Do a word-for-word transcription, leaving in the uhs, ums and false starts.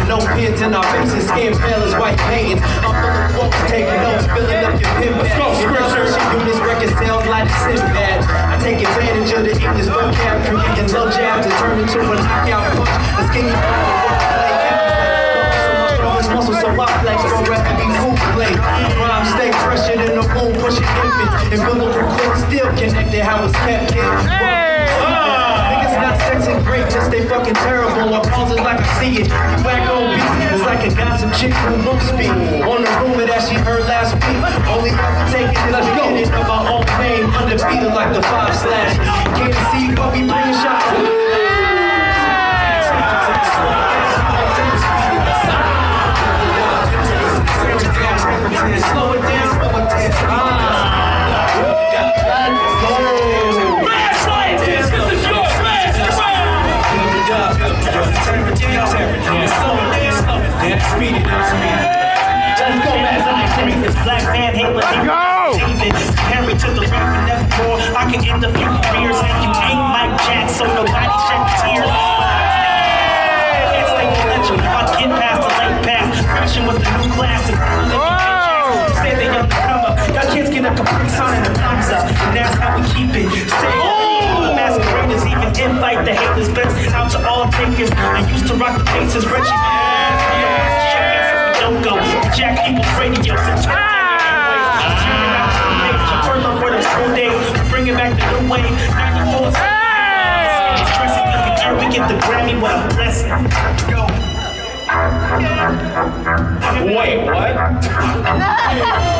no pins in our faces, skin pale as white paintings. I'm full of quotes, taking notes, filling up your pin bags. Skrypture, she do this record sales like a Sinbad. I take advantage of the English vocab, creating low jabs to turn into a knockout punch. A skinny muscle so I flex, don't rap to be food play. Rhyme stay fresher than the moon, pushing infants. And biblical quotes still connected how it's kept in. Niggas not sexing greatness, they fucking terrible. I pause it like I see it. Whack on beat, it's like a gossip chick who won't speak. On the rumor that she heard last week. Only ever taking it, let's go. Of our own name, undefeated like the five slash. Can't see what we bring shots. Slow it down, slow it down. Ah. Smash like this, this is your smash. Turn it down, turn it down. Slow it down, slow it down. Speed it up, speed it up. Let's go, man. This black man hate let me go. Henry to the rap and F four. I can end a few careers and you ain't Mike Jack, so nobody shed a tear. Can't stay to let you. I get past the late pass, crashing with the new class. Say they undercover. Y'all kids get a complete sign and a thumbs up. And that's how we keep it. Stay oh. Masqueraders even invite the haters. Best out to all takers. I used to rock the paces. Reggie man. Don't go. Jack people's radio. So turn up for the school days. Bring it back to the way. ninety-four. Stressing in the air. We get the Grammy. What a blessing. Go. Wait, what?